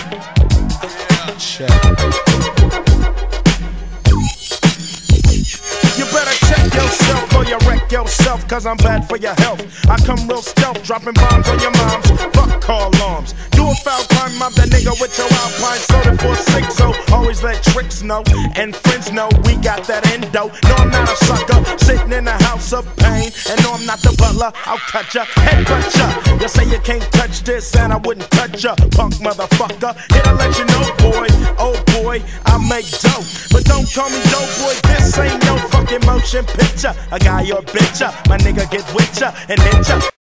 Check. You better check yourself or you wreck yourself, cause I'm bad for your health. I come real stealth, dropping bombs on your moms. Fuck call alarms. Do a foul crime, mob that nigga with your Alpine soda for 6. So always let tricks know and friends know we got that endo. No, I'm not a sucker sitting in a house of pain. And no, I'm not the butler, I'll cut ya, head cut ya. You say you can't touch this and I wouldn't touch ya, punk motherfucker. Here to let you know, boy, oh boy, I make dope. But don't call me dope boy, this ain't no fucking motion picture. A guy or bitch, my nigga get with ya and hit ya.